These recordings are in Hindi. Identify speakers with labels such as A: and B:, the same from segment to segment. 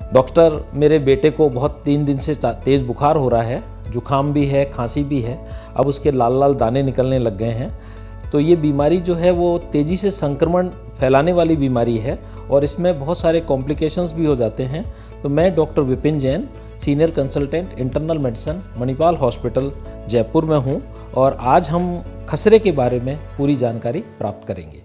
A: डॉक्टर, मेरे बेटे को बहुत 3 दिन से तेज़ बुखार हो रहा है, जुकाम भी है, खांसी भी है, अब उसके लाल लाल दाने निकलने लग गए हैं। तो ये बीमारी जो है वो तेज़ी से संक्रमण फैलाने वाली बीमारी है और इसमें बहुत सारे कॉम्प्लिकेशंस भी हो जाते हैं। तो मैं doctor Vipin Jain, senior consultant internal medicine, Manipal hospital Jaipur में हूँ और आज हम खसरे के बारे में पूरी जानकारी प्राप्त करेंगे।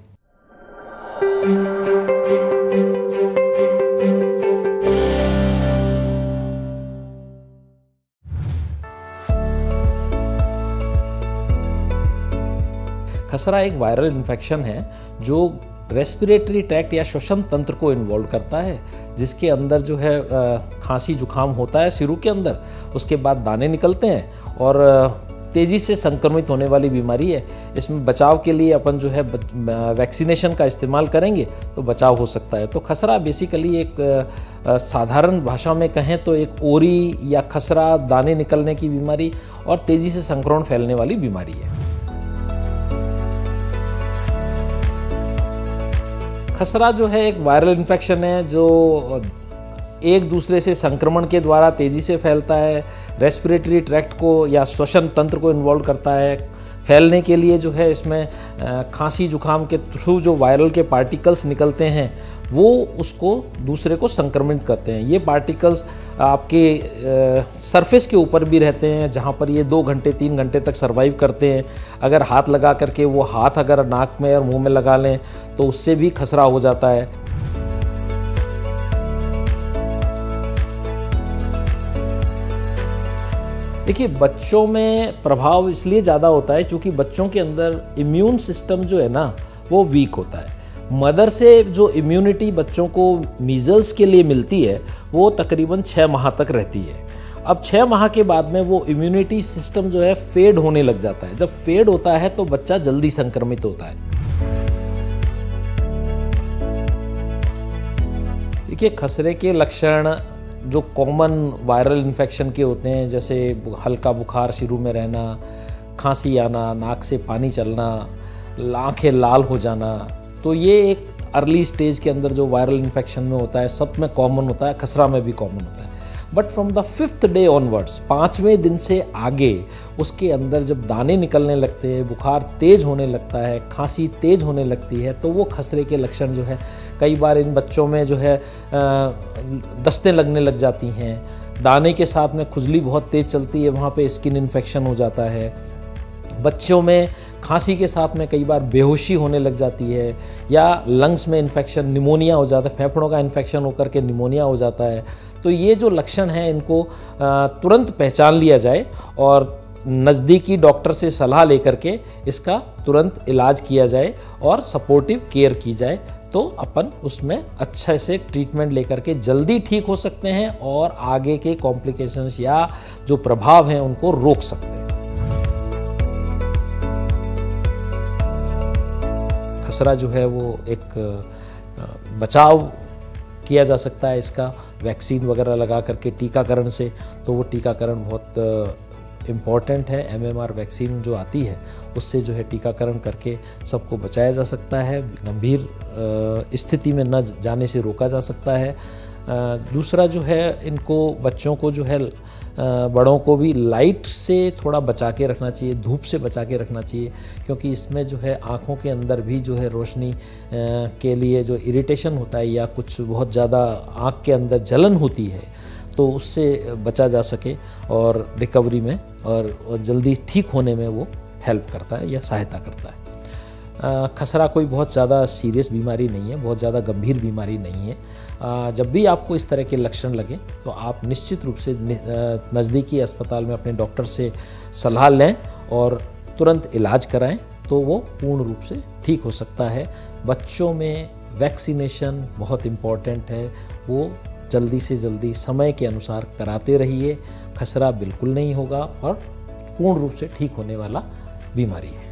A: खसरा एक वायरल इन्फेक्शन है जो रेस्पिरेटरी ट्रैक्ट या श्वसन तंत्र को इन्वॉल्व करता है, जिसके अंदर जो है खांसी जुकाम होता है सिरों के अंदर, उसके बाद दाने निकलते हैं और तेज़ी से संक्रमित होने वाली बीमारी है। इसमें बचाव के लिए अपन जो है वैक्सीनेशन का इस्तेमाल करेंगे तो बचाव हो सकता है। तो खसरा बेसिकली एक साधारण भाषा में कहें तो एक ओरी या खसरा, दाने निकलने की बीमारी और तेज़ी से संक्रमण फैलने वाली बीमारी है। खसरा जो है एक वायरल इन्फेक्शन है जो एक दूसरे से संक्रमण के द्वारा तेज़ी से फैलता है, रेस्पिरेटरी ट्रैक्ट को या श्वसन तंत्र को इन्वॉल्व करता है। फैलने के लिए जो है इसमें खांसी जुकाम के थ्रू जो वायरल के पार्टिकल्स निकलते हैं वो उसको दूसरे को संक्रमित करते हैं। ये पार्टिकल्स आपके सरफेस के ऊपर भी रहते हैं, जहाँ पर ये 2 घंटे 3 घंटे तक सर्वाइव करते हैं। अगर हाथ लगा करके वो हाथ अगर नाक में और मुंह में लगा लें तो उससे भी खसरा हो जाता है। देखिए, बच्चों में प्रभाव इसलिए ज़्यादा होता है क्योंकि बच्चों के अंदर इम्यून सिस्टम जो है ना वो वीक होता है। मदर से जो इम्यूनिटी बच्चों को मीज़ल्स के लिए मिलती है वो तकरीबन 6 माह तक रहती है। अब 6 माह के बाद में वो इम्यूनिटी सिस्टम जो है फेड होने लग जाता है। जब फेड होता है तो बच्चा जल्दी संक्रमित होता है। देखिए, खसरे के लक्षण जो कॉमन वायरल इन्फेक्शन के होते हैं, जैसे हल्का बुखार शुरू में रहना, खांसी आना, नाक से पानी चलना, आँखें लाल हो जाना, तो ये एक अर्ली स्टेज के अंदर जो वायरल इन्फेक्शन में होता है, सब में कॉमन होता है, खसरा में भी कॉमन होता है। But from the 5th day onwards, 5वें दिन से आगे उसके अंदर जब दाने निकलने लगते हैं, बुखार तेज़ होने लगता है, खांसी तेज़ होने लगती है, तो वो खसरे के लक्षण जो है कई बार इन बच्चों में जो है दस्तें लगने लग जाती हैं। दाने के साथ में खुजली बहुत तेज़ चलती है, वहाँ पे स्किन इन्फेक्शन हो जाता है। बच्चों में खांसी के साथ में कई बार बेहोशी होने लग जाती है या लंग्स में इन्फेक्शन, निमोनिया हो जाता है, फेफड़ों का इन्फेक्शन होकर के निमोनिया हो जाता है। तो ये जो लक्षण हैं इनको तुरंत पहचान लिया जाए और नज़दीकी डॉक्टर से सलाह लेकर के इसका तुरंत इलाज किया जाए और सपोर्टिव केयर की जाए, तो अपन उसमें अच्छे से ट्रीटमेंट लेकर के जल्दी ठीक हो सकते हैं और आगे के कॉम्प्लिकेशंस या जो प्रभाव हैं उनको रोक सकते हैं। खसरा जो है वो एक बचाव किया जा सकता है इसका वैक्सीन वगैरह लगा करके, टीकाकरण से। तो वो टीकाकरण बहुत इम्पॉर्टेंट है। MMR वैक्सीन जो आती है उससे जो है टीकाकरण करके सबको बचाया जा सकता है, गंभीर स्थिति में न जाने से रोका जा सकता है। दूसरा जो है, इनको बच्चों को जो है बड़ों को भी लाइट से थोड़ा बचा के रखना चाहिए, धूप से बचा के रखना चाहिए, क्योंकि इसमें जो है आँखों के अंदर भी जो है रोशनी के लिए जो इरिटेशन होता है या कुछ बहुत ज़्यादा आँख के अंदर जलन होती है, तो उससे बचा जा सके और रिकवरी में और जल्दी ठीक होने में वो हेल्प करता है या सहायता करता है। खसरा कोई बहुत ज़्यादा सीरियस बीमारी नहीं है, बहुत ज़्यादा गंभीर बीमारी नहीं है। जब भी आपको इस तरह के लक्षण लगें तो आप निश्चित रूप से नज़दीकी अस्पताल में अपने डॉक्टर से सलाह लें और तुरंत इलाज कराएं, तो वो पूर्ण रूप से ठीक हो सकता है। बच्चों में वैक्सीनेशन बहुत इम्पॉर्टेंट है, वो जल्दी से जल्दी समय के अनुसार कराते रहिए। खसरा बिल्कुल नहीं होगा और पूर्ण रूप से ठीक होने वाला बीमारी है।